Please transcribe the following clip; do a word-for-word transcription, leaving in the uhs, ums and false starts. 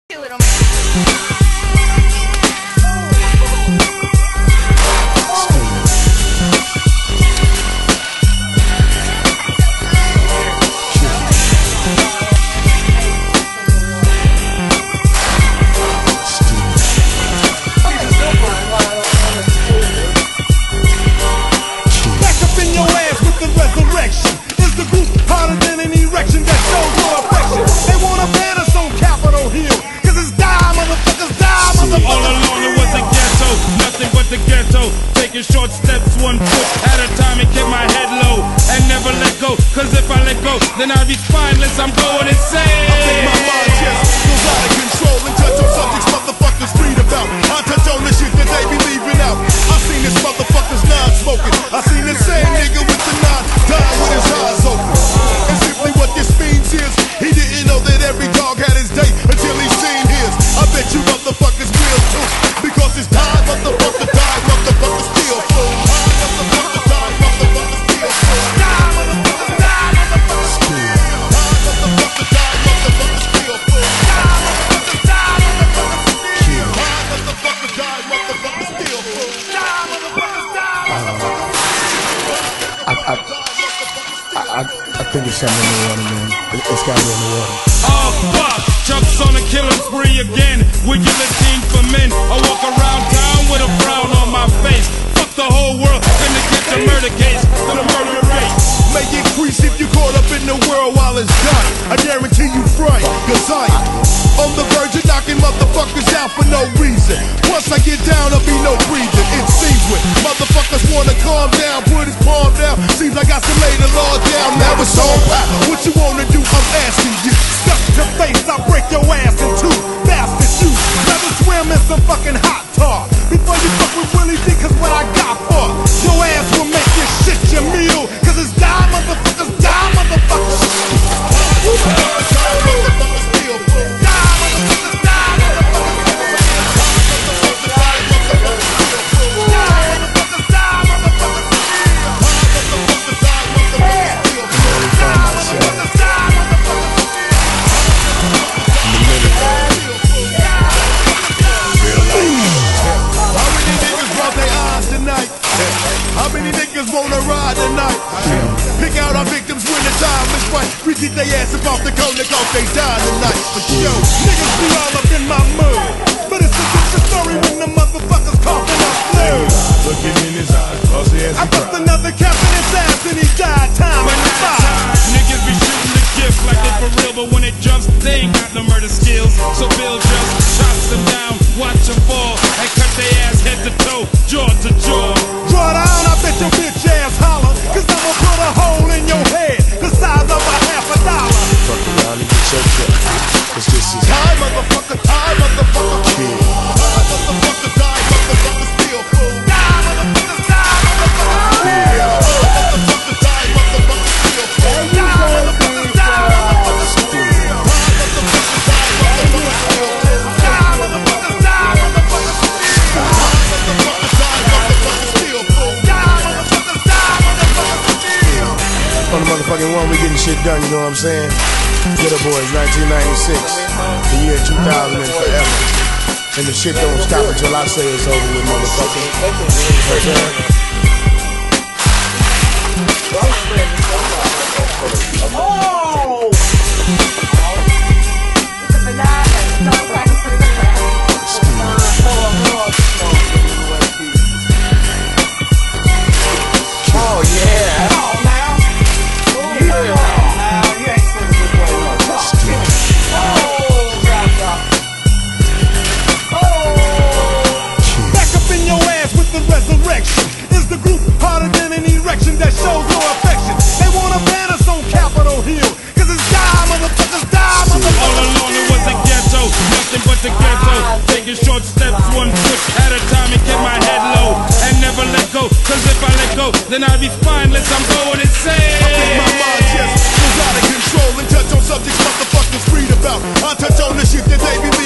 Little man. Taking short steps, one foot at a time, and keep my head low and never let go. Cause if I let go, then I'll be spineless. I'm going insane. I think my mind just goes out of control and touch on subjects motherfuckers read about. I touch on the shit that they be leaving out. I seen this motherfucker's non smoking. I seen the same nigga with the nine die with his eyes open. And simply what this means is he didn't know that every dog had his day until he seen his. I bet you motherfuckers will too, because it's time motherfucker die, motherfucker still fool. Motherfucker die, motherfucker still fool. Die, motherfucker die, motherfucker still. Die, motherfucker die, motherfucker still fool. Die, motherfucker die, motherfucker still. Die, motherfucker die, motherfucker still fool. Die, motherfucker die, motherfucker still. I, I, I, I think it's something in the water, man. It, it's gotta be in the water. Oh fuck! Chuck's on a killing spree again. With guillotine for men. I walk around town with a frown on my face. Fuck the whole world, finna get the murder case, the murder rate. May increase if you caught up in the world while it's done. I guarantee you fright, cause I am on the verge of knocking motherfuckers out for no reason. Once I get down, there'll be no breathing. It seems with motherfuckers wanna calm down, put his palm down. Seems like I should lay the law down. Now it's on. What you wanna do? I'm asking you. Stuck to face, I break your ass in two. Bastard, you rather swim in some fucking hot tar before you fuck with Willie D, cause what I got for your ass will make this shit your meal. Cause it's die, motherfuckers, die, motherfuckers. Die, motherfuckers, still fool. Die, motherfuckers, die, motherfuckers. Die, motherfuckers, still. Die, motherfuckers, die, motherfuckers. Die, motherfuckers, die, motherfuckers. Die, motherfuckers, die, motherfuckers. How many niggas wanna ride tonight? Pick out our victims when the time is right. We get their ass up off the corner cause they die tonight. But yo, niggas be all up in my mood. But it's a different story when the motherfuckers coughing up blues. Looking in his eyes, cause he has I bust another cap in his ass and he died time But and five. Niggas be shooting the gift like they for real, but when it jumps, they ain't got no murder skills. So Bill just chops them down, watch them fall, and cut their ass head to toe, jaw to jaw. Draw down, I bet your bitch ass holler, cause I'ma put a hole in your head the size of a half a dollar. Fuck around and get choked up. Cause this is Die, motherfucker, die, motherfucker. Die, motherfucker, die, motherfucker, still fool. Die, motherfucker, die, motherfucker, still. Motherfucker, die, motherfucker, still fool. Die, motherfucker, die, motherfucker, still. Motherfucker, die, motherfucker, still. Die, motherfucker, die, motherfucker, still. Motherfucker, die, motherfucker, still fool. Die, motherfucker, die, motherfucker, still. on the motherfucking one, we getting shit done, you know what I'm saying? Get Up Boys, nineteen ninety-six, the year two thousand and forever. And the shit don't stop until I say it's over with, motherfucker. You know what I'm saying? That shows no affection. They wanna ban us on Capitol Hill, cause it's die, motherfuckers, die, motherfuckers. All along it was a ghetto, nothing but the ghetto. Taking short steps, one foot at a time, and keep my head low and never let go. Cause if I let go, then I'll be spineless. I'm going insane. I think my mind just goes out of control and touch on subjects motherfuckers read about. I touch on the shit that they be